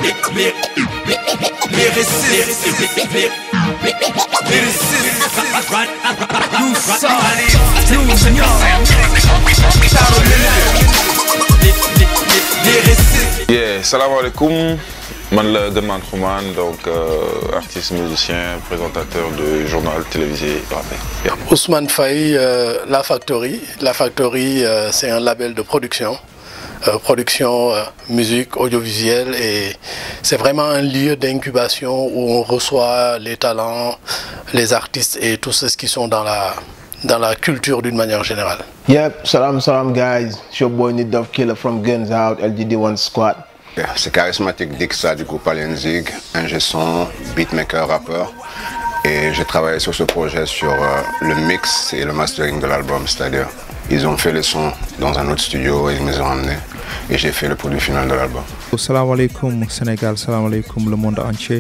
Yeah, salam alaikum. Man la Gunman Khouman, donc artiste, musicien, présentateur de journal télévisé rappé. Ousmane Faye, La Factory. La Factory, c'est un label de production. Musique, audiovisuelle, et c'est vraiment un lieu d'incubation où on reçoit les talents, les artistes et tous ceux qui sont dans la culture d'une manière générale. Yep, salam guys, it's your boy Nidov Killer from Guns Out, LGD1 Squad. Yeah, c'est Charismatic Dixa du groupe Alienzig, ingé son, beatmaker, rappeur. Et j'ai travaillé sur ce projet sur le mix et le mastering de l'album, c'est-à-dire ils ont fait le son dans un autre studio et ils me les ont emmenés et j'ai fait le produit final de l'album. Salam alaikum Sénégal, salam alaikum le monde entier.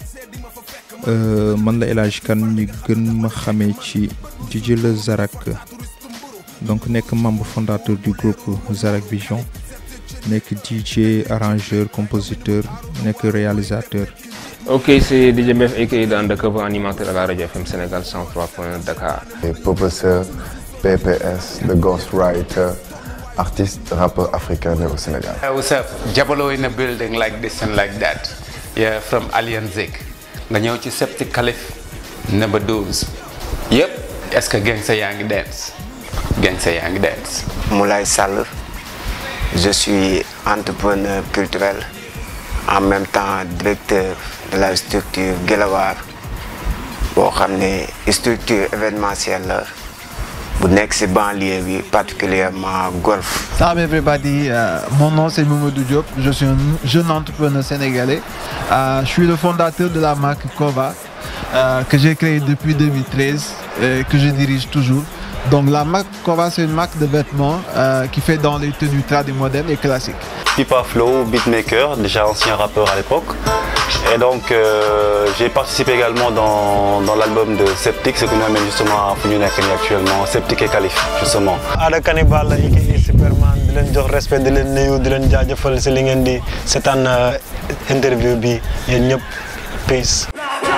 Man la El Hadj Kane ñu gën ma xamee ci DJ Le Zarak, donc nekk membre fondateur du groupe Zarak Vision, nekk DJ, arrangeur, compositeur, nekk réalisateur. Ok, c'est DJ Mef aka The Undercover, animateur à la radio FM Sénégal 103.1 Dakar. Et professeur PPS, the ghostwriter, artiste, rappeur africain au Sénégal. What's up? Jabalo in a building like this and like that. Yeah, from Alienzig. Nga ñëw ci Septic Khalif, Number 12. Yep, est-ce que gang sa yaa ngi dance? Gang sa yaa ngi dance. Moulay Sall, je suis entrepreneur culturel, en même temps directeur de la structure Gelawar, boo xam ne structure événementielle la bu nekk ci banlieue bi, particulièrement Golf. Salam everybody, mon nom c'est Mamadou Diop, je suis un jeune entrepreneur sénégalais. Je suis le fondateur de la marque Kova, que j'ai créée depuis 2013 et que je dirige toujours. Donc la marque Kova, c'est une marque de vêtements qui fait dans les tenues trad modernes et classiques. Pipa Flow, beatmaker, déjà ancien rappeur à l'époque. Et donc j'ai participé également dans l'album de Septic, ce que nous amène justement à Founou Nekani actuellement, Septic et Khalif justement. Ada Cannibal la aka Superman, di leen jox respect, di leen nuyu, di leen jaajëfal si li ngeen di seetaan interview bi yéen ñëpp peace.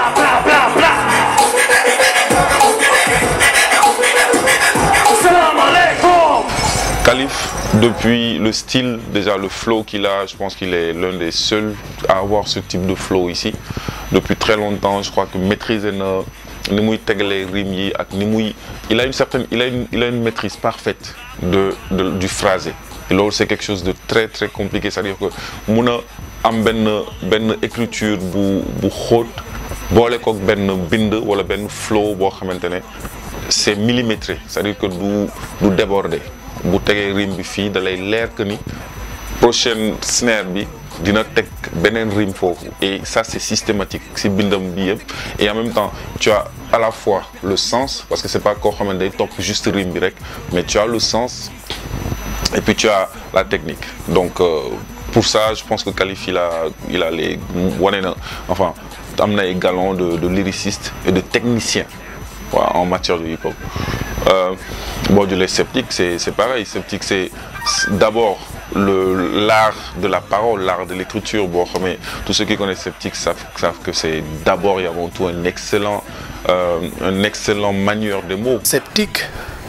Khalif, depuis le style, déjà le flow qu'il a, je pense qu'il est l'un des seuls à avoir ce type de flow ici. Depuis très longtemps, je crois que maîtriser ni muy tegalee rimes yi ak ni muy, il a une maîtrise parfaite du phrasé. Et loolu c'est quelque chose de très très compliqué, c'est-à-dire que mun a am benn écriture bu xóot boole koog benn bind wala benn flow boo xamante ne c'est millimétré, c'est-à-dire que du déborder. Bu tegee rime bi fii da lay leer que ni prochaine snare bi dina teg beneen rime foofu, et ça c'est systématique si bindam bi yëpp. Et en même temps tu as à la fois le sens, parce que c'est pas koo xamante day topp juste rime bi rek, mais tu as le sens et puis tu as la technique. Donc pour ça je pense que Khalif il a les wane na, enfin am na ay galons de lyriciste et de technicien en matière de hip-hop. Bon, les Septic, c'est pareil. Septic, c'est d'abord l'art de la parole, l'art de l'écriture. Bon, mais tous ceux qui connaissent Septic savent que c'est d'abord et avant tout un excellent manieur des mots. Septic,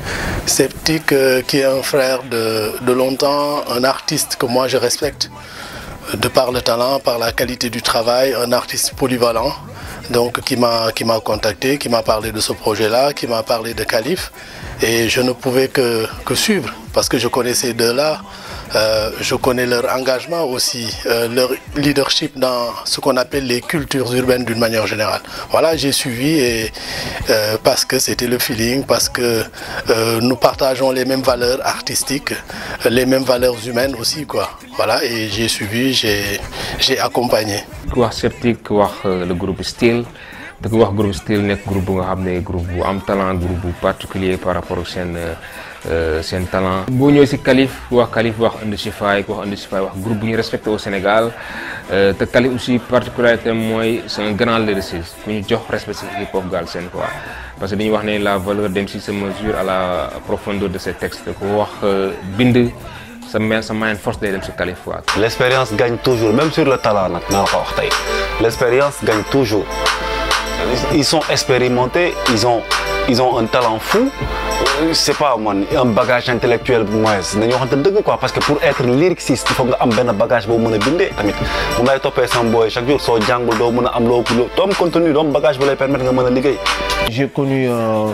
qui est un frère de longtemps, un artiste que moi je respecte, de par le talent, par la qualité du travail, un artiste polyvalent. Donc qui m'a contacté, qui m'a parlé de ce projet-là, qui m'a parlé de Khalif, et je ne pouvais que suivre parce que je connais ces deux-là, je connais leur engagement aussi, leur leadership dans ce qu'on appelle les cultures urbaines d'une manière générale. Voilà, j'ai suivi et parce que c'était le feeling, parce que nous partageons les mêmes valeurs artistiques, les mêmes valeurs humaines aussi, quoi. Voilà, et j'ai suivi, j'ai accompagné. Ku wax Septic wax le groupe Style, da ko wax groupe Style nekk groupe bu nga xam ne groupe bu am talent, groupe bu particulier par rapport ak seen talent. Boo ñëwee si Khalif wax Undisify, wax groupe bu ñu respecté au Sénégal, te Khalif aussi particularité mooy c'est un grand lyriciste ku ñu jox respect si hip hop Galsen quoi, parce que dañuy wax ne la valeur d'MC se mesure à la profondeur de ses textes. Ko wax bind sa main force day dem si Kalif quoi. L'expérience gagne toujours, même sur le talent nag naa la ko wax tey. L'expérience gagne toujours. Ils sont expérimentés, ils ont un talent fou. C'est pas un bagage intellectuel moins dañu waxante dëgg quoi, parce que pour être lyriciste il faut nga am benn bagage boo mën a bindee tamit bu ngay toppee sama boy chaque jour soo jàngul doo mën a am loo doom contenu doom bagage bu lay permettre nga mën a liggéey. J'ai connu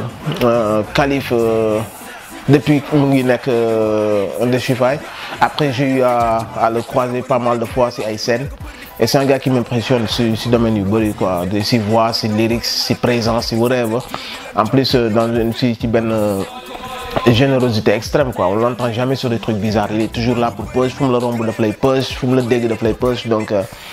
Kalif depuis mu ngi nekk de Chifaay. Après j'ai eu à le croiser pas mal de fois si ay scènes. Et c'est un gars qui m'impressionne sur le domaine du bruit, quoi. De ses voix, ses lyrics, ses présences, ses whatever. En plus, dans une générosité extrême, quoi. On l'entend jamais sur des trucs bizarres. Il est toujours là pour push, pour le rombo de play push, pour le dégât de play push. Donc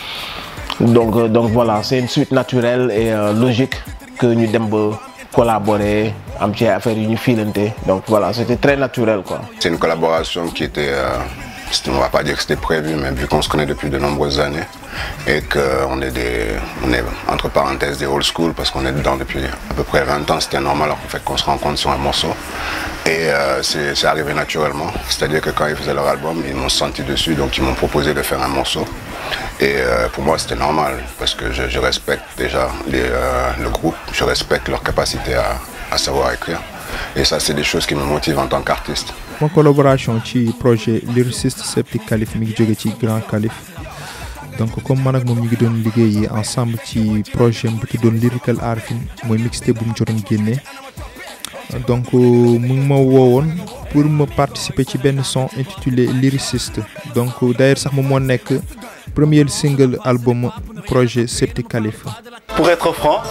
voilà, c'est une suite naturelle et logique que nous devons collaborer, un petit affaire une filante. Donc voilà, c'était très naturel, quoi. C'est une collaboration qui était, on ne va pas dire que c'était prévu, mais vu qu'on se connaît depuis de nombreuses années et qu'on est entre parenthèses des old school parce qu'on est dedans depuis à peu près 20 ans, c'était normal en fait qu'on se rencontre sur un morceau. Et c'est arrivé naturellement, c'est-à-dire que quand ils faisaient leur album, ils m'ont senti dessus, donc ils m'ont proposé de faire un morceau. Et pour moi c'était normal parce que je respecte déjà le groupe, je respecte leur capacité à savoir écrire. Et ça c'est des choses qui me motivent en tant qu'artiste. Ma collaboration ci projet lyriciste Septic Kalif mi ngi jóge ci Grand Kalif donc comme man ak moom ñu ngi doon liggéey ensemble ci projet bu tuddoon Lyrical Arfin mooy mixtape bu mu jotoon génne donc mu ngi ma woowoon pour me participer ci benn son intitulé Lyriciste donc d'ailleurs sax moom moo nekk premier single album projet Septic Kalif. Pour être franc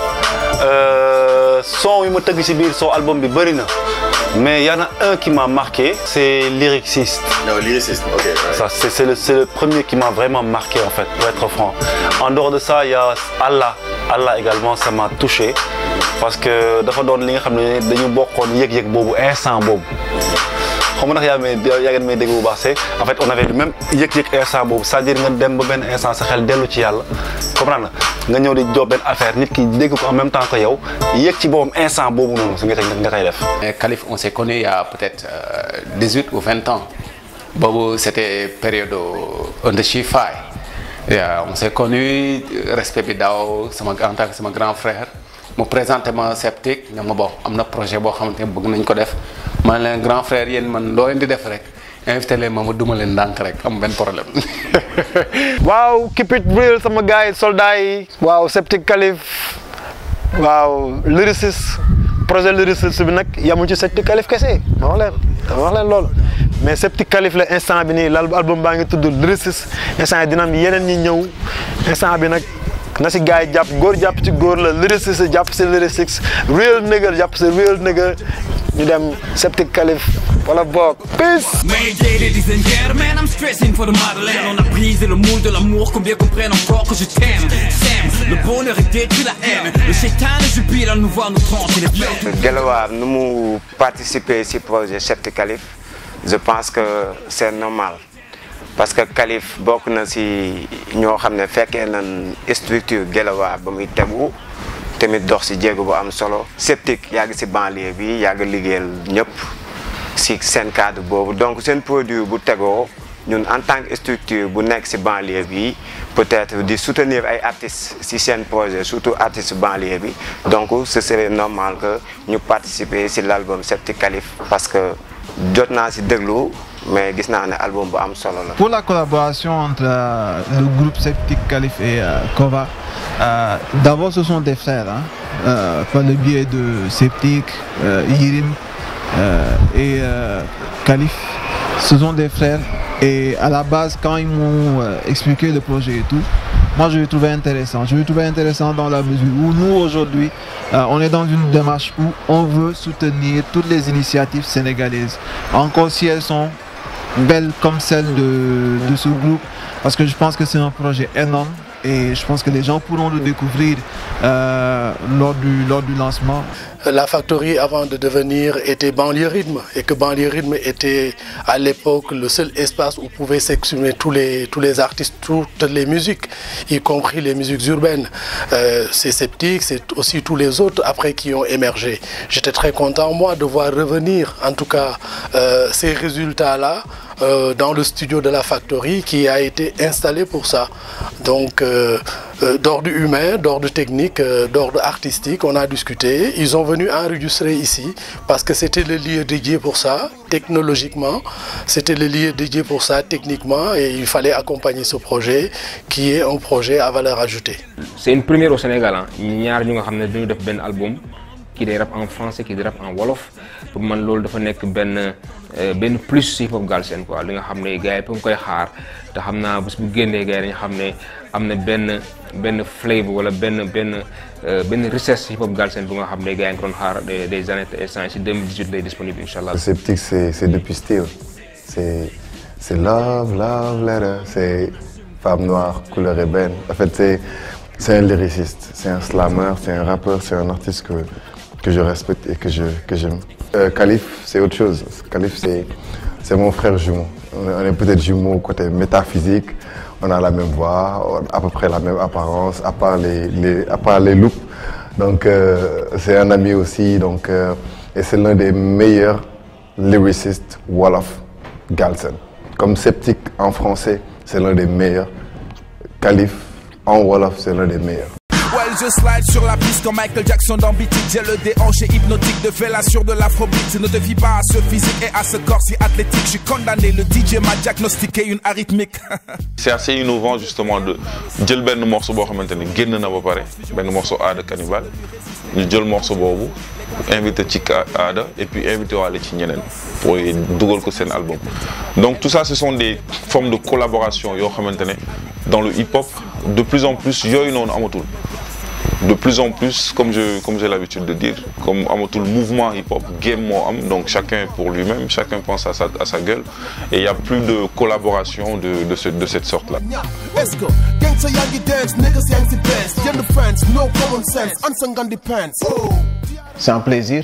son yu ma tëgg ci biir son album bi bëri na. Mais il y en a un qui m'a marqué, c'est Lyriciste. Non, Lyriciste, ok. Ouais. C'est le premier qui m'a vraiment marqué en fait, pour être franc. En dehors de ça, il y a Allah. Allah également, ça m'a touché. Parce que dafa doon li nga xam ne dañu bokkoon yëg-yëg boobu instant boobu. Xam nga nag yaa ngeen may dégg bu baax en fait on avait le même yëg-yëg instant boobu, c'est-à-dire nga dem ba benn instant sa xel dellu ci yàlla. Comprendre nga ñëw di job benn affaire nit ki dégg ko en même temps que yow yëg ci boobam instant boobu noonu su nga koy def. Kalif on s'est connu il y a peut-être 18 ou 20 ans boobu c'était période under Chifaay on s'est connu respect bi daaw en tant que sama grand frère mu présenté ma Septic ne ma bon am na projet boo xamante ne bëgg nañ ko def man leen grand frère yéen man loo leen di def rek invité leen ma duma leen ndànk rek am benn problème. waaw keep it real sama gars yi soldats yi waaw Septic Kalif waaw lyriciste projet lyriciste bi nag yamu ci Septic Kalif kese ma wax leen loolu mais Septic Kalif la instant bi nii l'album baa ngi tudd lyriciste instant dina am yeneen ñi ñëw instant bi nag na si gars yi jàpp góor jàpp ci góor la lyriciste jàpp si lyriciste real nigga jàpp si real nigga ñu dem Septic Kalif wala boog peace. Mais ladies and gentlemen, I'm stressing for the motherland. On a brisé le moule de l'amour, combien comprennent encore que je t'aime. Le bonheur est détruit la haine. Le chétan est jubile à nous voir nous trancher les plaines. Guelwaar nu mu participer ci projet Septic Kalif je pense que c'est normal parce que Kalif bokk na ci ñoo xam ne fekkee nañ structure Guelwaar ba muy tegu tamit dox ci jéego bu am solo. Septic yàgg ci banlieue bi yàgg liggéeyal ñëpp ci seen cadre boobu donc seen produit bu tegoo ñun en tant que structure bu nekk ci banlieue bi peut-être di soutenir ay artistes ci seen projet surtout artistes banlieue bi donc ce serait normal que ñu participer ci l'album Septic Kalif parce que jot naa ci déglu mais gis naa ne album bu am solo la. Pour la collaboration entre le groupe Septic Kalif et Kova, d'abord ce sont des frères par le biais de Septic, Yirim et Kalif. Ce sont des frères et à la base quand ils m'ont expliqué le projet et tout, moi je l'ai trouvé intéressant. Je l'ai trouvé intéressant dans la mesure où nous aujourd'hui on est dans une démarche où on veut soutenir toutes les initiatives sénégalaises, encore si elles sont belles comme celle de ce groupe, parce que je pense que c'est un projet énorme et je pense que les gens pourront le découvrir lors du lancement. La Factory avant de devenir était Banlieue Rythme et que Banlieue Rythme était à l'époque le seul espace où pouvaient s'exprimer tous les artistes, toutes les musiques, y compris les musiques urbaines. C'est Septic, c'est aussi tous les autres après qui ont émergé. J'étais très content moi de voir revenir en tout cas ces résultats-là dans le studio de la Factory qui a été installé pour ça. Donc d'ordre humain, d'ordre technique, d'ordre artistique, on a discuté. Ils sont venus enregistrer ici parce que c'était le lieu dédié pour ça, technologiquement. C'était le lieu dédié pour ça, techniquement, et il fallait accompagner ce projet qui est un projet à valeur ajoutée. C'est une première au Sénégal. ñaar ñu nga xam ne dañu def benn album qui day rap en français qui day rap en wolof pour man loolu dafa nekk benn plus hip hop Galsen quoi li nga xam ne gars yi pour koy xaar te xam naa bés bu génnee gars yi dañu xam ne am na benn flavor wala benn richesse hip hop Galsen bu nga xam ne gars yi doon xaar des années instant si 2018 lay disponible inchallah. Sceptique c'est depuis Steel, c'est love letter, c'est femme noire couleur ébène. En fait c'est un lyriciste, c'est un slammer, c'est un rappeur, c'est un artiste que je respecte et que j'aime. Khalif, c'est autre chose. Khalif, c'est mon frère jumeau. On est peut-être jumeaux côté métaphysique, on a la même voix, à peu près la même apparence, à part les looks. Donc c'est un ami aussi, donc, et c'est l'un des meilleurs lyricistes Wolof Galsen. Comme Sceptique en français, c'est l'un des meilleurs. Khalif, en Wolof, c'est l'un des meilleurs. Well, je slide sur la piste comme Michael Jackson dans Beatique. J'ai le déhanché hypnotique de fellation de l'afrobeat. Ne te fie pas à ce physique et à ce corps si athlétique. Je suis condamné, le DJ m'a diagnostiqué une arythmique. C'est assez innovant justement de jël benn morceau boo xamante ne génn na ba pare benn morceau Aada Cannibal ñu jël morceau boobu invité ci Aada et puis invité waale ci ñeneen pour dugal ko seen album. Donc tout ça ce sont des formes de collaboration yoo xamante ne dans le hip-hop de plus en plus yooyu noonu amatul. De plus en plus, comme j'ai l'habitude de dire, comme amatul mouvement hip-hop, game moo am, donc chacun pour lui-même, chacun pense à sa gueule, et il n'y a plus de collaboration de cette sorte-là. C'est un plaisir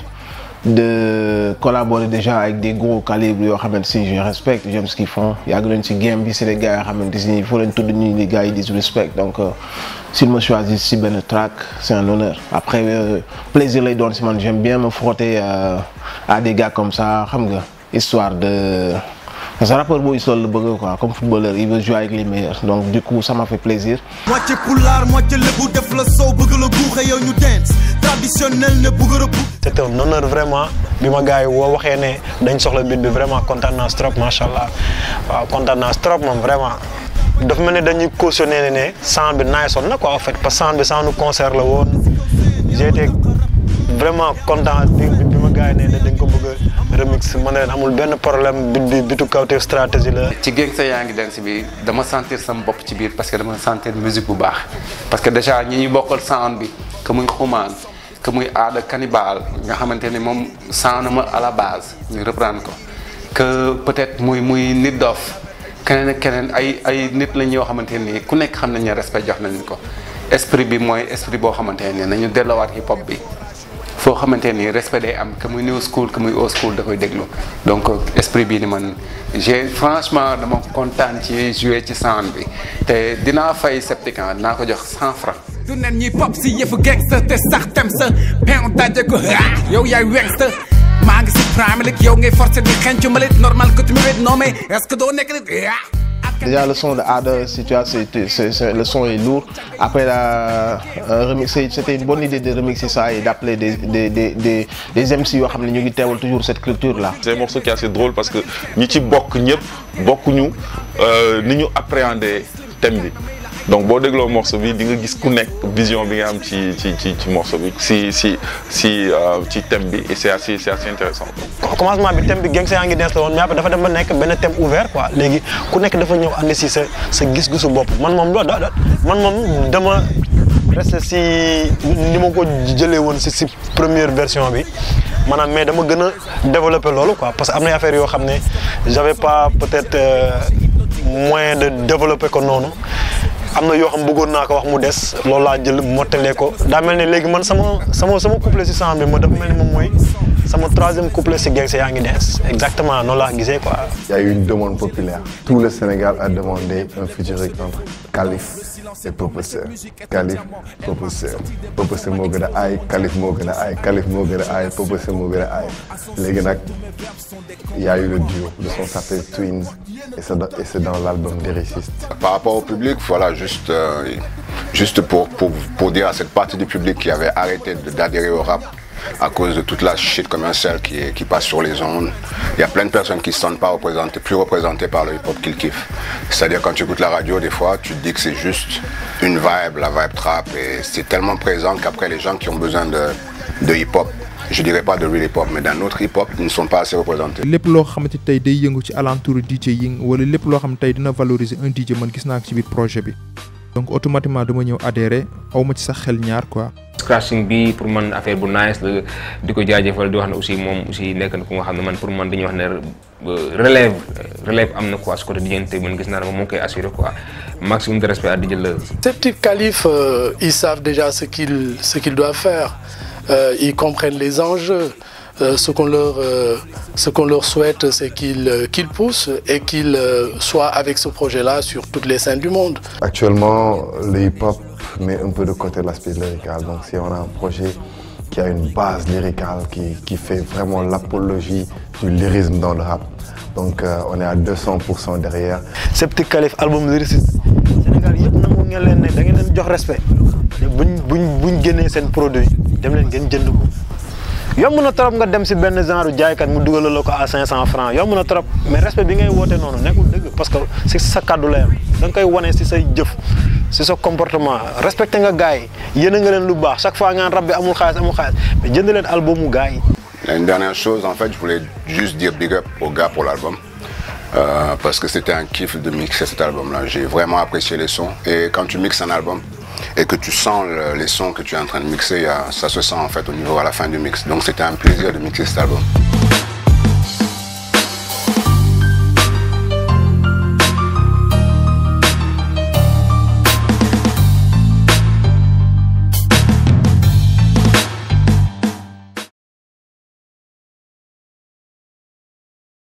de collaborer déjà avec des gros calibres yoo xamante si je respecte, j'aime ce qu'ils font. Yàgg nañ ci game bi, c'est des gars yoo xamante ni il faut leen tudd nii les gars ils disent respect. Donc s'ils me choisissent si benn track, c'est un honneur. Après plaisir lay doon si man, j'aime bien me frotter à des gars comme ça, xam nga, histoire de parce que rappeur boobu sol la bëgg quoi, comme footballeur, il veut jouer avec les meilleurs. Donc du coup ça m'a fait plaisir. Moitié pulaar, moitié lébu def la sow bëgg la guuxe yow ñu dance traditionnel ne bëgg rëbb. C'était un honneur vraiment bi ma gars yi woo waxee ne dañ soxla beat bi vraiment kontaan naa trop macha allah waaw kontaan naa trop moom vraiment. dafa mel ne dañuy cautionné ne sound bi nice on na quoi en fait parce que sound bi sound concert la woon j'ai été vraiment content bi ma gars yi ne dañ ko bëgg a remix ma ne leen amul benn problème bi bitu kawteef stratégie la. ci Gangsta yaa ngi dance bi dama sentir sama bopp ci biir parce que dama sentir musique bu baax parce que déjà ñi ñuy bokkal sound bi que muy xumaan que muy Aada Cannibal nga xamante ni moom sound ma à la base ñu reprendre ko que peut-être muy nit dof keneen ak keneen ay nit lañ yoo xamante ni ku nekk xam nañ ne respect jox nañ ko esprit bi mooy esprit boo xamante ne nañu delloowaat hip hop bi foo xamante ni respect day am que muy new school que muy old school da koy déglu donc esprit bii ni man franchement dama kontaan ci jouer ci sound bi te dinaa fay Sceptique dinaa ko jox 100 francs. du nen ñuy pop si yëfu gangster te sax tem sa pen daje ko yow yaay wengster maa ngi si prime lik yow ngay forcer di xencu malit normal que tu me wet non mais est-ce que doo nekk nit Déjà le son de Aada, si tu vois, le son est lourd. Après c'était une bonne idée de remixer ça et d'appeler des MC yoo xam ne ñu ngi teewal toujours cette culture là. C'est un morceau qui est assez drôle parce que ñi ci bokk ñëpp bokkuñu ni ñu appréhender thème bi. Donc boo dégloo morceau bi di nga gis ku nekk vision bi nga am ci morceau bi ci thème bi et c'est assez intéressant. Commencement bi thème bi Gangsta yaa ngi dance la woon mais après dafa dem ba nekk benn thème ouvert quoi léegi ku nekk dafa ñëw andi si sa gis-gisu bopp man moom dama resté si ni ma ko jëlee woon si première version bi maanaam mais dama gën a développer loolu quoi parce que am na affaire yoo xam ne j'avais pas peut-être moyen de développer ko noonu. am na yoo xam bëggoon naa ko wax mu des loolu laa jël mottalee ko daa mel ne léegi man sama couplet si sound bi ma dafa mel ni moom mooy sama troisième couplet si Gangsta yaa ngi dance exactement noonu laa gisee quoi. Il y a eu une demande populaire. Tout le Sénégal a demandé un featuring entre Khalif et Purpose Kalif Purpose Purpose moo gën a aay Kalif moo gën a aay Kalif moo gën a aay Purpose moo gën a aay léegi nag il y a eu le duo, le son s'appelle Twins et c'est dans l'album Lyriciste. Par rapport au public, voilà, juste pour dire à cette partie du public qui avait arrêté d'adhérer au rap à cause de toute la shit commerciale qui passe sur les ondes. Il y a plein de personnes qui ne se sentent pas plus représentées par le hip-hop qu'ils kiffent. C'est-à-dire quand tu écoutes la radio, des fois, tu te dis que c'est juste une vibe, la vibe trap, et c'est tellement présent qu'après les gens qui ont besoin de hip-hop, je dirais pas de real hip-hop, mais d'un autre hip-hop, ils ne sont pas assez représentés. lépp loo xamante tey day yëngu ci alentour DJing wala lépp loo xam tey dina valoriser un DJ man gis naa ko ci biir projet bi donc automatiquement dama ñëw adhérer aw ma ci sax xel ñaar quoi. Scratching bi pour man affaire bu nice la di ko jaajëfal di wax ne aussi moom aussi nekk na ku nga xam ne man pour man dañuy wax ne relève am na quoi su côté diggante man gis naa ne moom moo koy assurer quoi maximum de respect à DJ Leuz. Septic Kalif, ils savent déjà ce qu'ils doivent faire. Ils comprennent les enjeux. Ce qu'on leur souhaite, c'est qu'ils poussent et qu'ils soient avec ce projet-là sur toutes les scènes du monde. Actuellement, le hip-hop met un peu de côté l'aspect lyrical. Donc si on a un projet qui a une base lyricale, qui fait vraiment l'apologie du lyrisme dans le rap, donc on est à 200% derrière. Septic Kalif, album Lyriciste. Sénégal yëpp nangu ngeen leen ne da ngeen leen jox respect. buñ génnee seen produit dem leen ngeen jënd ko. yomb na trop nga dem si benn genre jaaykat mu dugalal la ko à 500 francs yomb na trop mais respect bi ngay woote noonu nekkul dëgg parce que si sa kàddu la yam da nga koy wane si say jëf si sa comportement respecté nga gars yi yéene nga leen lu baax chaque fois nga rab bi amul xaalis mais jënd leen albumu gars yi. Une dernière chose, en fait, je voulais juste dire big up aux gars pour l'album. Parce que c'était un kiff de mixer cet album-là. J'ai vraiment apprécié les sons. Et quand tu mixes un album et que tu sens les sons que tu es en train de mixer, ça se sent en fait au niveau à la fin du mix. Donc c'était un plaisir de mixer cet album.